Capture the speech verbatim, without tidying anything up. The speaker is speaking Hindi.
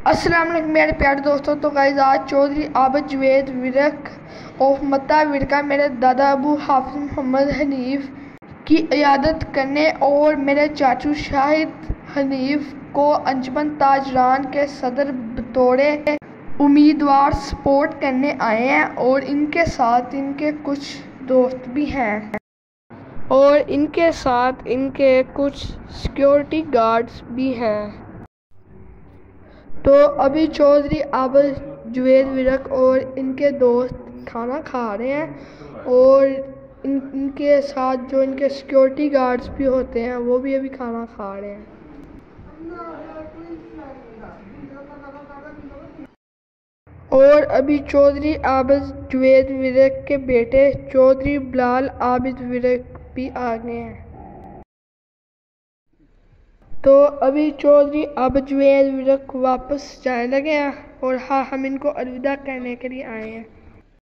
अस्सलाम वालेकुम मेरे प्यारे दोस्तों। तो गाइस आज चौधरी आबिद जुवैद विरक ऑफ मत्ता विरका मेरे दादा अबू हाफिज मोहम्मद हनीफ की इयादत करने और मेरे चाचू शाहिद हनीफ को अंजुमन ताजरान के सदर बतौरे उम्मीदवार सपोर्ट करने आए हैं और इनके साथ इनके कुछ दोस्त भी हैं और इनके साथ इनके कुछ सिक्योरिटी गार्ड्स भी हैं। तो अभी चौधरी आबिद जुवैद विरक और इनके दोस्त खाना खा रहे हैं और इन इनके साथ जो इनके सिक्योरिटी गार्ड्स भी होते हैं वो भी अभी खाना खा रहे हैं। और अभी चौधरी आबिद जुवैद विरक के बेटे चौधरी बिलाल आबिद विरक भी आ गए हैं। तो अभी चौधरी आबिद जुवैद विरक वापस जाने लगे हैं और हाँ हम इनको अलविदा कहने के लिए आए हैं।